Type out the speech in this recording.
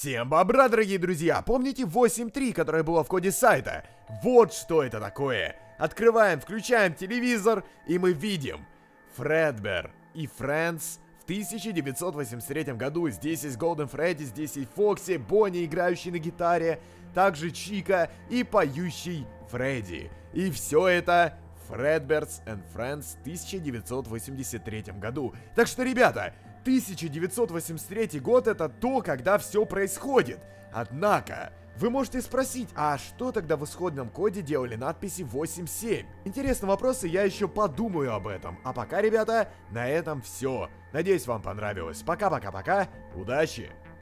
Всем бобра, дорогие друзья! Помните 8.3, которое было в коде сайта? Вот что это такое! Открываем, включаем телевизор, и мы видим Фредбер и Friends в 1983 году. Здесь есть Golden Freddy, здесь есть Фокси, Бонни, играющий на гитаре, также Чика и поющий Фредди. И все это Fredbear's and Friends в 1983 году. Так что, ребята, 1983 год — это то, когда все происходит. Однако, вы можете спросить, а что тогда в исходном коде делали надписи 8.7? Интересный вопрос, и я еще подумаю об этом. А пока, ребята, на этом все. Надеюсь, вам понравилось. Пока-пока-пока. Удачи!